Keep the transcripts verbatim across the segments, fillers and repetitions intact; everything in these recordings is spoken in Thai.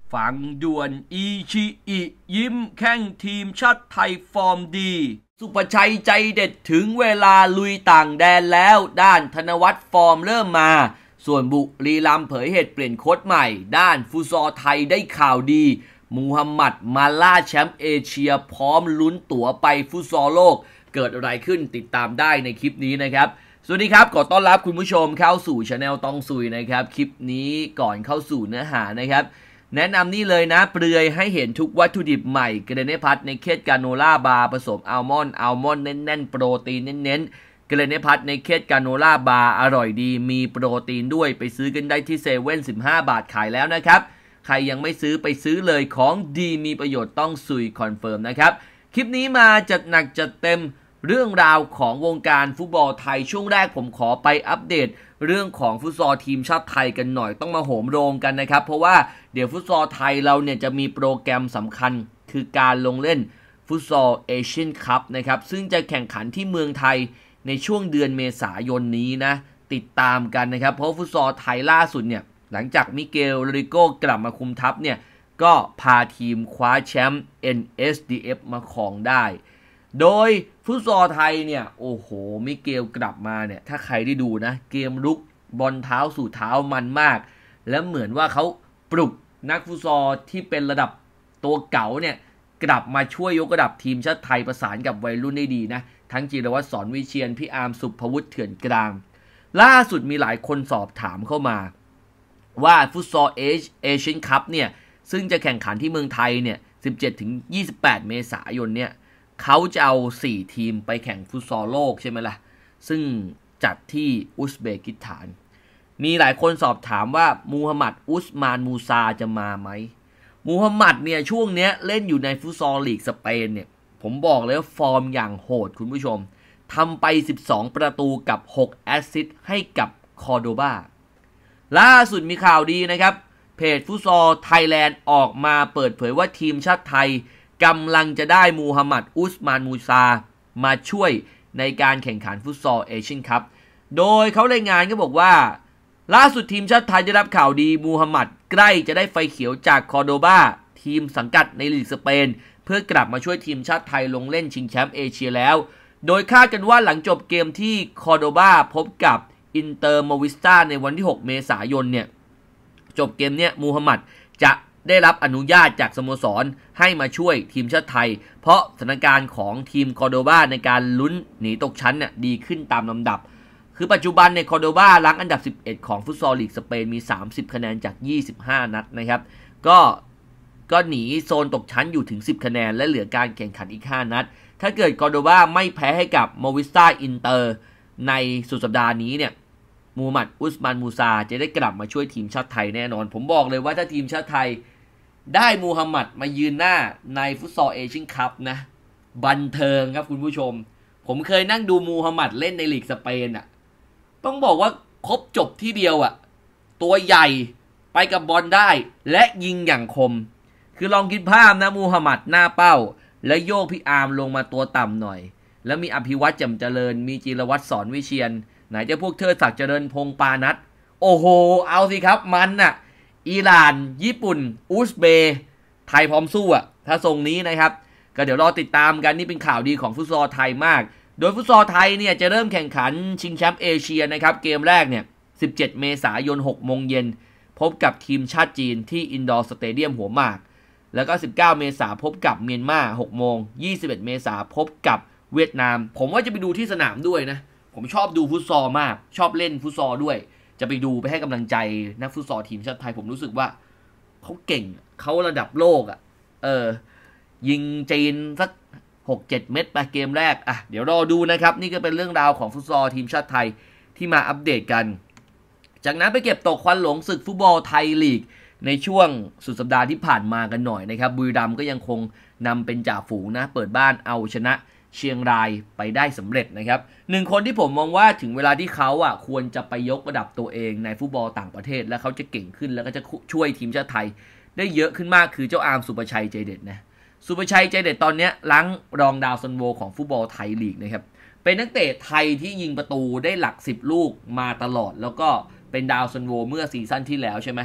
ฝังด่วนอิชิอิยิ้มแข้งทีมชาติไทยฟอร์มดีสุภชัยใจเด็ดถึงเวลาลุยต่างแดนแล้วด้านธนวัฒน์ฟอร์มเริ่มมาส่วนบุรีรัมย์เผยเหตุเปลี่ยนโค้ชใหม่ด้านฟุตซอลไทยได้ข่าวดีมูฮัมหมัดมาล่าแชมป์เอเชียพร้อมลุ้นตั๋วไปฟุตซอลโลกเกิดอะไรขึ้นติดตามได้ในคลิปนี้นะครับสวัสดีครับขอต้อนรับคุณผู้ชมเข้าสู่ช anel ตองซุยนะครับคลิปนี้ก่อนเข้าสู่เนื้อหานะครับแนะนำนี่เลยนะเปลือยให้เห็นทุกวัตถุดิบใหม่เกรเนพัทในเคสกาโนล่าบาร์ผสมอัลมอนด์อัลมอนด์แน่นๆโปรตีนเน้นๆเกรเนพัทในเคสกาโนล่าบาร์อร่อยดีมีโปรตีนด้วยไปซื้อกันได้ที่เซเว่นสิบห้าบาทขายแล้วนะครับใครยังไม่ซื้อไปซื้อเลยของดีมีประโยชน์ต้องซุยคอนเฟิร์มนะครับคลิปนี้มาจัดหนักจัดเต็มเรื่องราวของวงการฟุตบอลไทยช่วงแรกผมขอไปอัปเดตเรื่องของฟุตซอลทีมชาติไทยกันหน่อยต้องมาโหมโรงกันนะครับเพราะว่าเดี๋ยวฟุตซอลไทยเราเนี่ยจะมีโปรแกรมสำคัญคือการลงเล่นฟุตซอลเอเชียนคัพนะครับซึ่งจะแข่งขันที่เมืองไทยในช่วงเดือนเมษายนนี้นะติดตามกันนะครับเพราะฟุตซอลไทยล่าสุดเนี่ยหลังจากมิเกล โรดริโกกลับมาคุมทัพเนี่ยก็พาทีมคว้าแชมป์ เอ็น เอส ดี เอฟ มาครองได้โดยฟุตซอลไทยเนี่ยโอ้โหมิเกลกลับมาเนี่ยถ้าใครได้ดูนะเกมรุกบอลเท้าสู่เท้ามันมากและเหมือนว่าเขาปลุกนักฟุตซอลที่เป็นระดับตัวเก๋าเนี่ยกลับมาช่วยยกระดับทีมชาติไทยประสานกับวัยรุ่นได้ดีนะทั้งจิรวัตรสอนวิเชียรพี่อาร์มสุภวุฒิเถื่อนกลางล่าสุดมีหลายคนสอบถามเข้ามาว่าฟุตซอลเอเชียนคัพเนี่ยซึ่งจะแข่งขันที่เมืองไทยเนี่ย สิบเจ็ดถึงยี่สิบแปด เมษายนเนี่ยเขาจะเอาสี่ทีมไปแข่งฟุตซอลโลกใช่ไหมล่ะซึ่งจัดที่อุซเบกิสถานมีหลายคนสอบถามว่ามูฮัมหมัดอุสมานมูซาจะมาไหมมูฮัมหมัดเนี่ยช่วงเนี้ยเล่นอยู่ในฟุตซอลลีกสเปนเนี่ยผมบอกเลยว่าฟอร์มอย่างโหดคุณผู้ชมทำไปสิบสองประตูกับหกแอสซิสต์ให้กับคอร์โดบาล่าสุดมีข่าวดีนะครับเพจฟุตซอลไทยแลนด์ออกมาเปิดเผยว่าทีมชาติไทยกำลังจะได้มูฮัมหมัดอุสมานมูซามาช่วยในการแข่งขันฟุตซอลเอเชียนคัพโดยเขารายงานก็บอกว่าล่าสุดทีมชาติไทยได้รับข่าวดีมูฮัมหมัดใกล้จะได้ไฟเขียวจากคอร์โดบาทีมสังกัดในลีกสเปนเพื่อกลับมาช่วยทีมชาติไทยลงเล่นชิงแชมป์เอเชียแล้วโดยคาดกันว่าหลังจบเกมที่คอร์โดบาพบกับอินเตอร์โมวิสตาในวันที่หกเมษายนเนี่ยจบเกมเนี้ยมูฮัมหมัดจะได้รับอนุญาตจากสโมสรให้มาช่วยทีมชาติไทยเพราะสถานการณ์ของทีมคอร์โดบาในการลุ้นหนีตกชั้นเนี่ยดีขึ้นตามลำดับคือปัจจุบันในคอร์โดบารั้งอันดับสิบเอ็ดของฟุตซอลลีกสเปนมีสามสิบคะแนนจากยี่สิบห้านัดนะครับก็ก็หนีโซนตกชั้นอยู่ถึงสิบคะแนนและเหลือการแข่งขันอีกห้านัดถ้าเกิดคอร์โดบาไม่แพ้ให้กับโมวิสตาอินเตอร์ในสุดสัปดาห์นี้เนี่ยมูฮัมหมัดอุสมานมูซาจะได้กลับมาช่วยทีมชาติไทยแน่นอนผมบอกเลยว่าถ้าทีมชาติไทยได้มูฮัมหมัดมายืนหน้าในฟุตซอลเอเชียนคัพนะบันเทิงครับคุณผู้ชมผมเคยนั่งดูมูฮัมหมัดเล่นในลีกสเปนอ่ะต้องบอกว่าครบจบที่เดียวอ่ะตัวใหญ่ไปกับบอลได้และยิงอย่างคมคือลองคิดภาพนะมูฮัมหมัดหน้าเป้าและโยกพี่อาร์มลงมาตัวต่ำหน่อยแล้วมีอภิวัตรแจ่มเจริญมีจิรวัตรสอนวิเชียรไหนจะพวกเทิดศักดิ์เจริญพงษ์ปานัทโอ้โหเอาสิครับมันน่ะอิหร่านญี่ปุ่นอุซเบย์ไทยพร้อมสู้อ่ะถ้าทรงนี้นะครับก็เดี๋ยวรอติดตามกันนี่เป็นข่าวดีของฟุตซอลไทยมากโดยฟุตซอลไทยเนี่ยจะเริ่มแข่งขันชิงแชมป์เอเชียนะครับเกมแรกเนี่ยสิบเจ็ดเมษายนหกโมงเย็นพบกับทีมชาติจีนที่อินดอร์สเตเดียมหัวหมากแล้วก็สิบเก้าเมษายนพบกับเมียนมาหกโมงยี่สิบเอ็ดเมษายนพบกับเวียดนามผมว่าจะไปดูที่สนามด้วยนะผมชอบดูฟุตซอลมากชอบเล่นฟุตซอลด้วยจะไปดูไปให้กำลังใจนักฟุตซอลทีมชาติไทยผมรู้สึกว่าเขาเก่งเขาระดับโลกอ่ะเออยิงจีนสัก หกเจ็ด เม็ดไปเกมแรกอ่ะเดี๋ยวรอดูนะครับนี่ก็เป็นเรื่องราวของฟุตซอลทีมชาติไทยที่มาอัปเดตกันจากนั้นไปเก็บตกควันหลงศึกฟุตบอลไทยลีกในช่วงสุดสัปดาห์ที่ผ่านมากันหน่อยนะครับบุรีรัมย์ก็ยังคงนำเป็นจ่าฝูงนะเปิดบ้านเอาชนะเชียงรายไปได้สำเร็จนะครับหนึ่งคนที่ผมมองว่าถึงเวลาที่เขาอ่ะควรจะไปยกระดับตัวเองในฟุตบอลต่างประเทศและเขาจะเก่งขึ้นแล้วก็จะช่วยทีมชาติไทยได้เยอะขึ้นมากคือเจ้าอาร์มสุภชัยใจเด็ดนะสุภชัยใจเด็ดตอนนี้ล้างรองดาวซันโวของฟุตบอลไทยลีกนะครับเป็นนักเตะไทยที่ยิงประตูได้หลักสิบลูกมาตลอดแล้วก็เป็นดาวซันโวเมื่อซีซั่นที่แล้วใช่ไหม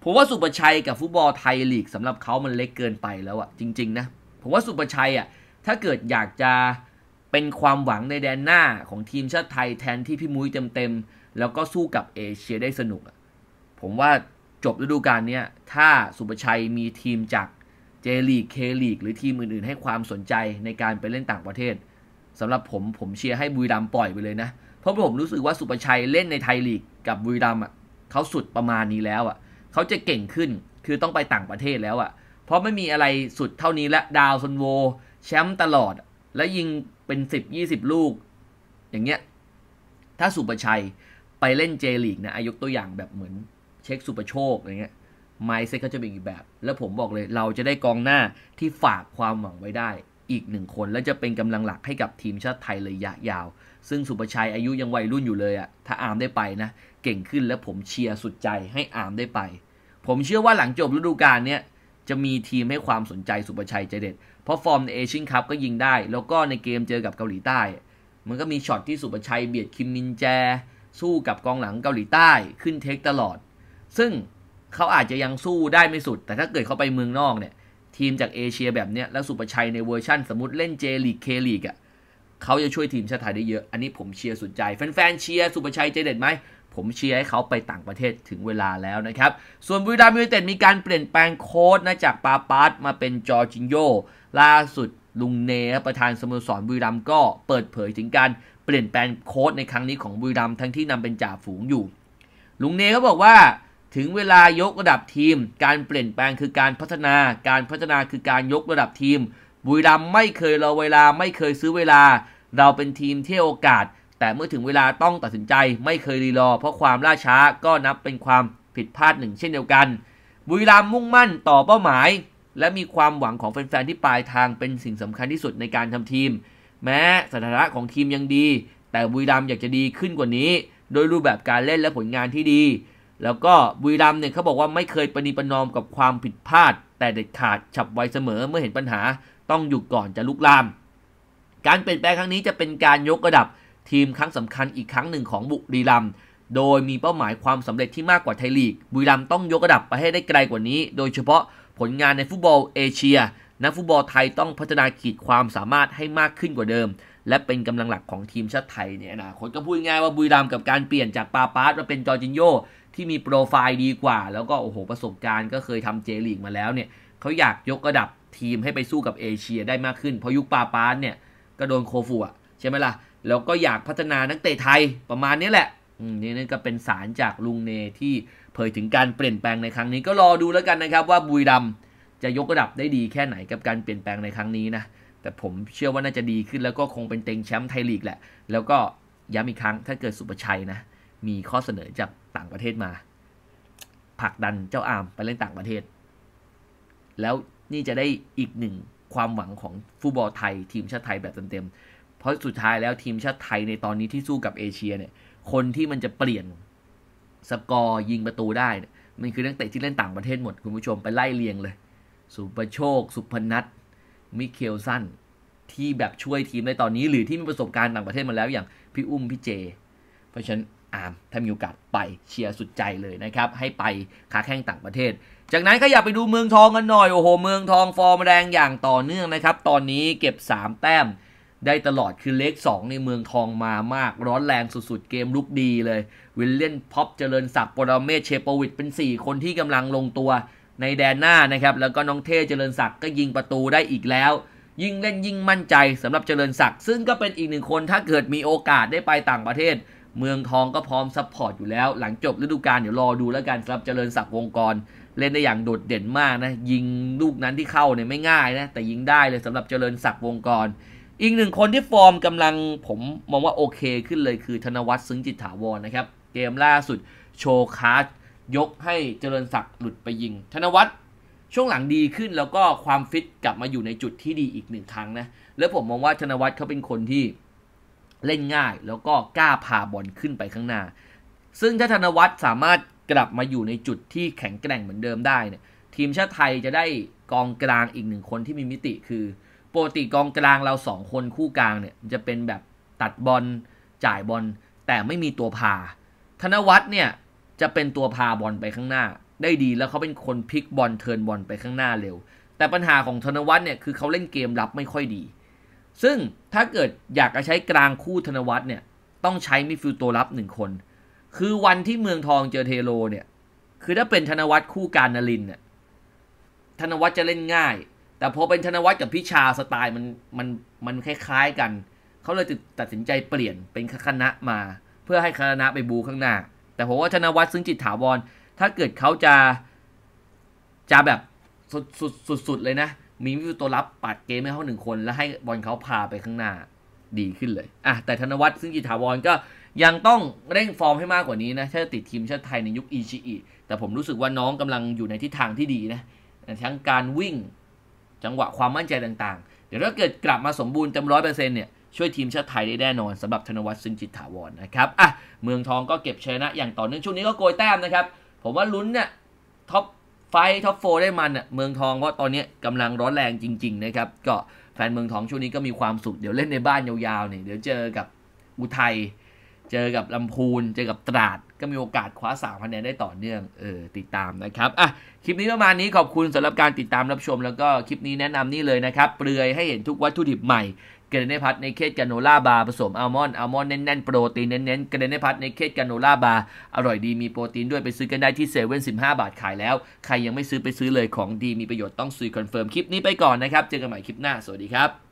ผมว่าสุประชัยกับฟุตบอลไทยลีกสำหรับเขามันเล็กเกินไปแล้วอะจริงๆนะผมว่าสุประชัยอะถ้าเกิดอยากจะเป็นความหวังในแดนหน้าของทีมชาติไทยแทนที่พี่มุ้ยเต็มๆแล้วก็สู้กับเอเชียได้สนุกอะผมว่าจบฤดูกาลนี้ถ้าสุประชัยมีทีมจากเจลีกเคลีกหรือทีมอื่นๆให้ความสนใจในการไปเล่นต่างประเทศสำหรับผมผมเชียร์ให้บุรีรัมย์ปล่อยไปเลยนะเพราะผมรู้สึกว่าสุประชัยเล่นในไทยลีกกับบุรีรัมย์อ่ะเขาสุดประมาณนี้แล้วอ่ะเขาจะเก่งขึ้นคือต้องไปต่างประเทศแล้วอ่ะเพราะไม่มีอะไรสุดเท่านี้และดาวซันโวแชมป์ตลอดและยิงเป็นสิบ ยี่สิบลูกอย่างเงี้ยถ้าสุประชัยไปเล่นเจลีกนะอายุตัวอย่างแบบเหมือนเช็คสุประโชคอะไรเงี้ยไมซ์เซ็ตเขาจะเป็นอีกแบบแล้วผมบอกเลยเราจะได้กองหน้าที่ฝากความหวังไว้ได้อีกหนึ่งคนและจะเป็นกำลังหลักให้กับทีมชาติไทยระยะยาวซึ่งสุประชัยอายุยังวัยรุ่นอยู่เลยอ่ะถ้าอาร์มได้ไปนะเก่งขึ้นและผมเชียร์สุดใจให้อาร์มได้ไปผมเชื่อว่าหลังจบฤดูกาลเนี้ยจะมีทีมให้ความสนใจสุประชัยใจเด็ดเพราะฟอร์มในเอเชียนคัพก็ยิงได้แล้วก็ในเกมเจอกับเกาหลีใต้มันก็มีช็อตที่สุประชัยเบียดคิมมินแจสู้กับกองหลังเกาหลีใต้ขึ้นเทคตลอดซึ่งเขาอาจจะยังสู้ได้ไม่สุดแต่ถ้าเกิดเขาไปเมืองนอกเนี่ยทีมจากเอเชียแบบเนี้ยแล้วสุประชัยในเวอร์ชั่นสมมติเล่นเจลีกเคลีกอ่ะเขาจะช่วยทีมชาติไทยได้เยอะอันนี้ผมเชียร์สุดใจแฟนๆเชียร์สุประชัยใจเด็ดไหมผมเชียร์ให้เขาไปต่างประเทศถึงเวลาแล้วนะครับส่วนบุรีรัมย์ยูไนเต็ดมีการเปลี่ยนแปลงโค้ชนะจากปาปาร์ตมาเป็นจอร์จินโญล่าสุดลุงเนประธานสโมสรบุรีรัมย์ก็เปิดเผยถึงการเปลี่ยนแปลงโค้ชในครั้งนี้ของบุรีรัมย์ทั้งที่นำเป็นจ่าฝูงอยู่ลุงเนเขาบอกว่าถึงเวลายกระดับทีมการเปลี่ยนแปลงคือการพัฒนาการพัฒนาคือการยกระดับทีมบุรีรัมย์ไม่เคยรอเวลาไม่เคยซื้อเวลาเราเป็นทีมที่โอกาสแต่เมื่อถึงเวลาต้องตัดสินใจไม่เคยรีรอเพราะความล่าช้าก็นับเป็นความผิดพลาดหนึ่งเช่นเดียวกันบุรีรัมย์มุ่งมั่นต่อเป้าหมายและมีความหวังของแฟนๆที่ปลายทางเป็นสิ่งสำคัญที่สุดในการทำทีมแม้สถานะของทีมยังดีแต่บุรีรัมย์อยากจะดีขึ้นกว่านี้โดยรูปแบบการเล่นและผลงานที่ดีแล้วก็บุรีรัมย์เนี่ยเขาบอกว่าไม่เคยประนีประนอมกับความผิดพลาดแต่เด็ดขาดฉับไวเสมอเมื่อเห็นปัญหาต้องหยุดก่อนจะลุกลามการเปลี่ยนแปลงครั้งนี้จะเป็นการยกระดับทีมครั้งสำคัญอีกครั้งหนึ่งของบุรีรัมย์โดยมีเป้าหมายความสำเร็จที่มากกว่าไทยลีกบุรีรัมย์ต้องยกระดับไปให้ได้ไกลกว่านี้โดยเฉพาะผลงานในฟุตบอลเอเชียนักฟุตบอลไทยต้องพัฒนาขีดความสามารถให้มากขึ้นกว่าเดิมและเป็นกำลังหลักของทีมชาติไทยเนี่ยนะคนก็พูดง่ายว่าบุรีรัมย์กับการเปลี่ยนจากปาปาร์ตมาเป็นจอร์จินโญที่มีโปรไฟล์ดีกว่าแล้วก็โอ้โหประสบการณ์ก็เคยทำเจลีกมาแล้วเนี่ยเขาอยากยกระดับทีมให้ไปสู้กับเอเชียได้มากขึ้นเพราะยุคปาปาร์ตเนี่ยก็โดนโคฟูอ่ะใช่ไหมล่ะแล้วก็อยากพัฒนานักเตะไทยประมาณนี้แหละนี่นั่นก็เป็นสารจากลุงเนที่เผยถึงการเปลี่ยนแปลงในครั้งนี้ก็รอดูแล้วกันนะครับว่าบุรีรัมย์จะยกระดับได้ดีแค่ไหนกับการเปลี่ยนแปลงในครั้งนี้นะแต่ผมเชื่อว่าน่าจะดีขึ้นแล้วก็คงเป็นเต็งแชมป์ไทยลีกแหละแล้วก็ย้ำอีกครั้งถ้าเกิดสุประชัยนะมีข้อเสนอจากต่างประเทศมาผลักดันเจ้าอาร์มไปเล่นต่างประเทศแล้วนี่จะได้อีกหนึ่งความหวังของฟุตบอลไทยทีมชาติไทยแบบเต็มๆเพราะสุดท้ายแล้วทีมชาติไทยในตอนนี้ที่สู้กับเอเชียเนี่ยคนที่มันจะเปลี่ยนสกอร์ยิงประตูได้เนี่ยมันคือนักเตะที่เล่นต่างประเทศหมดคุณผู้ชมไปไล่เรียงเลยสุประโชคสุพนัทมิเคลสันที่แบบช่วยทีมในตอนนี้หรือที่มีประสบการณ์ต่างประเทศมาแล้วอย่างพี่อุ้มพี่เจเพราะฉะนั้นอาร์มถ้ามีโอกาสไปเชียร์สุดใจเลยนะครับให้ไปค้าแข่งต่างประเทศจากนั้นก็อยากไปดูเมืองทองกันหน่อยโอ้โหเมืองทองฟอร์มแรงอย่างต่อเนื่องนะครับตอนนี้เก็บสามแต้มได้ตลอดคือเลขสองในเมืองทองมามากร้อนแรงสุดๆเกมลุกดีเลยวิลเลียนพ็อปเจริญศักดิ์ปรเมศเชโปวิชเป็นสี่คนที่กำลังลงตัวในแดนหน้านะครับแล้วก็น้องเท่เจริญศักดิ์ก็ยิงประตูได้อีกแล้วยิ่งเล่นยิ่งมั่นใจสำหรับเจริญศักดิ์ซึ่งก็เป็นอีกหนึ่งคนถ้าเกิดมีโอกาสได้ไปต่างประเทศเมืองทองก็พร้อมซัพพอร์ตอยู่แล้วหลังจบฤดูกาลเดี๋ยวรอดูแล้วกันสำหรับเจริญศักดิ์วงกรเล่นได้อย่างโดดเด่นมากนะยิงลูกนั้นที่เข้าเนี่ยไม่ง่ายนะแต่ยิงได้เลยสำหรับเจริญศักดิ์วงกรอีกหนึ่งคนที่ฟอร์มกำลังผมมองว่าโอเคขึ้นเลยคือธนวัฒน์ซึ้งจิตถาวรนะครับเกมล่าสุดโชว์คาร์ดยกให้เจริญศักดิ์หลุดไปยิงธนวัฒน์ช่วงหลังดีขึ้นแล้วก็ความฟิตกลับมาอยู่ในจุดที่ดีอีกหนึ่งครั้งนะแล้วผมมองว่าธนวัฒน์เขาเป็นคนที่เล่นง่ายแล้วก็กล้าพาบอลขึ้นไปข้างหน้าซึ่งถ้าธนวัฒน์สามารถกลับมาอยู่ในจุดที่แข็งแกร่งเหมือนเดิมได้เนี่ยทีมชาติไทยจะได้กองกลางอีกหนึ่งคนที่มีมิติคือปกติกองกลางเราสองคนคู่กลางเนี่ยจะเป็นแบบตัดบอลจ่ายบอลแต่ไม่มีตัวพาธนวัฒน์เนี่ยจะเป็นตัวพาบอลไปข้างหน้าได้ดีแล้วเขาเป็นคนพลิกบอลเทิร์นบอลไปข้างหน้าเร็วแต่ปัญหาของธนวัฒน์เนี่ยคือเขาเล่นเกมรับไม่ค่อยดีซึ่งถ้าเกิดอยากจะใช้กลางคู่ธนวัฒน์เนี่ยต้องใช้มิดฟิลด์ตัวรับหนึ่งคนคือวันที่เมืองทองเจอเทโรเนี่ยคือถ้าเป็นธนวัฒน์คู่การนรินทร์เนี่ยธนวัฒน์จะเล่นง่ายแต่พอเป็นธนวัฒน์กับพิชาสไตล์มันมันมันคล้ายๆกันเขาเลยตัดสินใจเปลี่ยนเป็นคณะมาเพื่อให้คณะไปบูข้างหน้าแต่ผมว่าธนวัฒน์ซึ่งจิตถาวรถ้าเกิดเขาจะจะแบบสุดสุดสุดสุดเลยนะมีมิดฟิลด์ตัวรับปัดเกมให้เขาหนึ่งคนแล้วให้บอลเขาพาไปข้างหน้าดีขึ้นเลยอ่ะแต่ธนวัฒน์ซึ่งจิตถาวรก็ยังต้องเร่งฟอร์มให้มากกว่านี้นะถ้าติดทีมชาติไทยในยุคอิชิอิแต่ผมรู้สึกว่าน้องกำลังอยู่ในทิศทางที่ดีนะทั้งการวิ่งจังหวะความมั่นใจต่างๆเดี๋ยวถ้าเกิดกลับมาสมบูรณ์เต็มร้อยเปอร์เซ็นต์เนี่ยช่วยทีมชาติไทยได้แน่นอนสำหรับธนวัฒน์ซึ่งจิตถาวรนะครับอ่ะเมืองทองก็เก็บชนะอย่างต่อเนื่องช่วงนี้ก็โกยแต้มนะครับผมว่าลุ้นเนี่ยท็อปไฟท็อปโฟร์ได้มันอ่ะเมืองทองเพราะตอนนี้กำลังร้อนแรงจริงๆนะครับก็แฟนเมืองทองช่วงนี้ก็มีความสุขเดี๋ยวเล่นในบ้านยาวๆเนี่ยเดี๋ยวเจอกับอุทัยเจอกับลำพูนเจอกับตราดก็มีโอกาสคว้าสามคะแนนได้ต่อเนื่องเออติดตามนะครับอ่ะคลิปนี้ประมาณนี้ขอบคุณสำหรับการติดตามรับชมแล้วก็คลิปนี้แนะนำนี่เลยนะครับเปลือยให้เห็นทุกวัตถุดิบใหม่เกรเนพัทในเคสกาโนล่าบาร์ผสมอัลมอนด์อัลมอนด์แน่นๆโปรตีนเน้นๆเกรเนพัทในเคสกาโนล่าบาร์อร่อยดีมีโปรตีนด้วยไปซื้อกันได้ที่เซเว่นสิบห้าบาทขายแล้วใครยังไม่ซื้อไปซื้อเลยของดีมีประโยชน์ต้องซื้อคอนเฟิร์มคลิปนี้ไปก่อนนะครับเจอกันใหม่คลิปหน้าสวัสดีครับ